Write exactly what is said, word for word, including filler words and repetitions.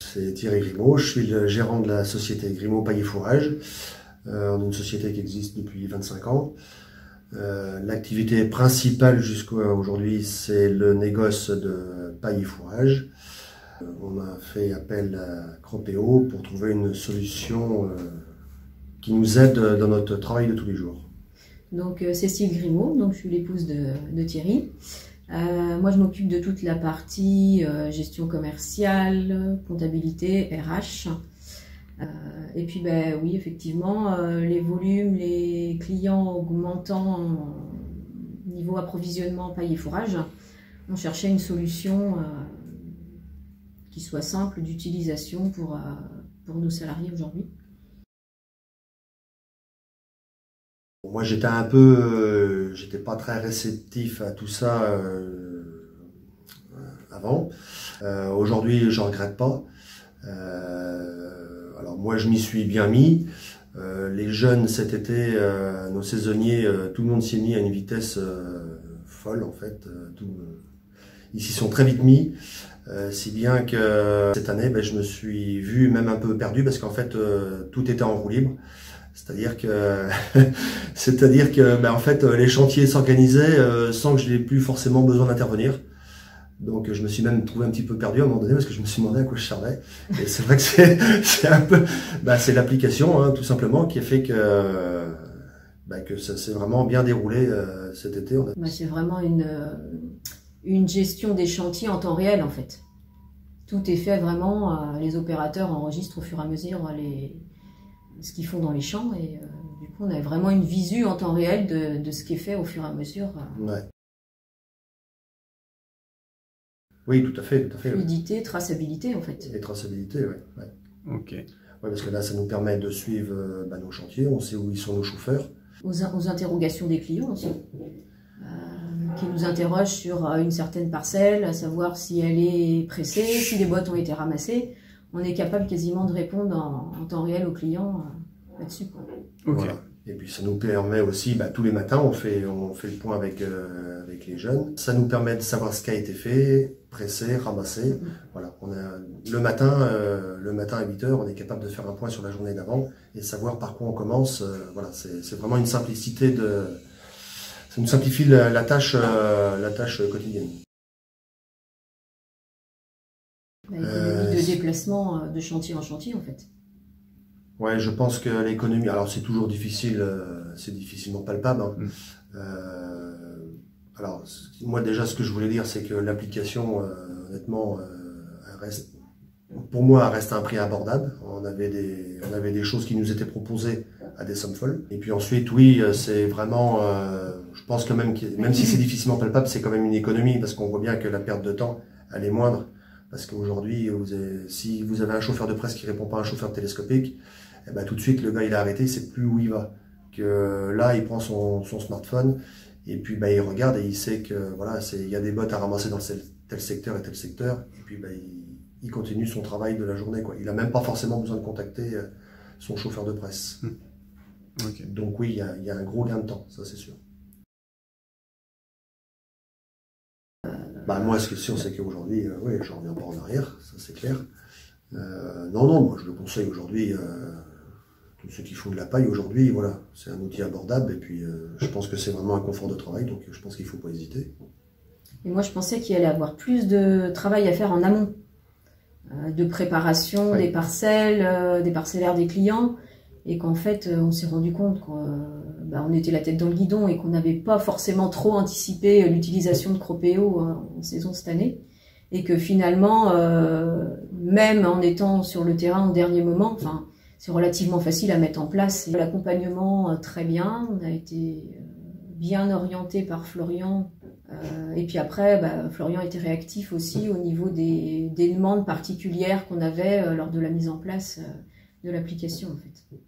c'est Thierry Grimaud, je suis le gérant de la société Grimaud Paille et Fourrage. Euh, on est une société qui existe depuis vingt-cinq ans. Euh, L'activité principale jusqu'à aujourd'hui, c'est le négoce de paille et fourrage. Euh, on a fait appel à Cropéo pour trouver une solution euh, qui nous aide dans notre travail de tous les jours. Donc euh, Cécile Grimaud, donc je suis l'épouse de, de Thierry. Euh, moi je m'occupe de toute la partie euh, gestion commerciale, comptabilité, R H. Euh, et puis ben oui, effectivement, euh, les volumes, les clients augmentant au niveau approvisionnement paille et fourrage, on cherchait une solution euh, qui soit simple d'utilisation pour, euh, pour nos salariés aujourd'hui. Moi j'étais un peu, euh, j'étais pas très réceptif à tout ça euh, avant. Euh, aujourd'hui je regrette pas. Euh, alors moi je m'y suis bien mis. Euh, les jeunes cet été, euh, nos saisonniers, euh, tout le monde s'y est mis à une vitesse euh, folle en fait. Euh, tout, euh, ils s'y sont très vite mis, euh, si bien que cette année ben, je me suis vu même un peu perdu parce qu'en fait euh, tout était en roue libre. C'est-à-dire que, c'est-à-dire que, ben en fait, les chantiers s'organisaient euh, sans que je n'ai plus forcément besoin d'intervenir. Donc, je me suis même trouvé un petit peu perdu à un moment donné parce que je me suis demandé à quoi je servais. Et c'est vrai que c'est, c'est un peu, ben c'est l'application, hein, tout simplement, qui a fait que, ben que ça s'est vraiment bien déroulé euh, cet été. On a... ben c'est vraiment une, une gestion des chantiers en temps réel, en fait. Tout est fait vraiment, euh, les opérateurs enregistrent au fur et à mesure les ce qu'ils font dans les champs et euh, du coup on a vraiment une visu en temps réel de, de ce qui est fait au fur et à mesure. Euh, ouais. Oui, tout à fait, tout à fait. Fluidité, ouais. Traçabilité en fait. Et traçabilité, oui. Ouais. Ok. Ouais, parce que là ça nous permet de suivre euh, bah, nos chantiers, on sait où ils sont nos chauffeurs. Aux, aux interrogations des clients aussi, euh, qui nous interrogent sur euh, une certaine parcelle, à savoir si elle est pressée, si les boîtes ont été ramassées. On est capable quasiment de répondre en, en temps réel aux clients euh, là-dessus. Okay. Voilà. Et puis ça nous permet aussi, bah, tous les matins, on fait, on fait le point avec, euh, avec les jeunes. Ça nous permet de savoir ce qui a été fait, pressé, ramassé. Mm-hmm. Voilà. On a, le matin, euh, le matin à huit heures, on est capable de faire un point sur la journée d'avant et savoir par quoi on commence. Euh, voilà, c'est vraiment une simplicité de, ça nous simplifie la, la tâche, euh, la tâche quotidienne. L'économie euh, de déplacement de chantier en chantier en fait. Ouais, je pense que l'économie, alors c'est toujours difficile, euh, c'est difficilement palpable. Hein. Mm. Euh, alors moi déjà ce que je voulais dire c'est que l'application, euh, honnêtement, euh, reste, pour moi, elle reste à un prix abordable. On avait des, on avait des choses qui nous étaient proposées à des sommes folles. Et puis ensuite, oui, c'est vraiment, euh, je pense quand même, que, même si c'est difficilement palpable, c'est quand même une économie parce qu'on voit bien que la perte de temps, elle est moindre. Parce qu'aujourd'hui, vous avez, si vous avez un chauffeur de presse qui répond pas à un chauffeur télescopique, eh ben tout de suite le gars il a arrêté, il sait plus où il va. Que là, il prend son, son smartphone et puis ben il regarde et il sait que voilà, c'est il y a des bottes à ramasser dans tel secteur et tel secteur. Et puis ben il, il continue son travail de la journée quoi. Il a même pas forcément besoin de contacter son chauffeur de presse. Mmh. Okay. Donc oui, il y a, il y a un gros gain de temps, ça c'est sûr. Bah, moi, ce qui est sûr, c'est qu'aujourd'hui, euh, oui, je ne reviens pas en arrière, ça c'est clair. Euh, non, non, moi je le conseille aujourd'hui, euh, tous ceux qui font de la paille aujourd'hui, voilà, c'est un outil abordable et puis euh, je pense que c'est vraiment un confort de travail, donc je pense qu'il ne faut pas hésiter. Et moi, je pensais qu'il allait avoir plus de travail à faire en amont, euh, de préparation ouais. des parcelles, euh, des parcellaires des clients, et qu'en fait, on s'est rendu compte qu'on bah, on était la tête dans le guidon et qu'on n'avait pas forcément trop anticipé l'utilisation de Cropéo hein, en saison cette année. Et que finalement, euh, même en étant sur le terrain au dernier moment, enfin, c'est relativement facile à mettre en place. L'accompagnement, euh, très bien, on a été euh, bien orienté par Florian. Euh, et puis après, bah, Florian était réactif aussi au niveau des, des demandes particulières qu'on avait euh, lors de la mise en place euh, de l'application en fait.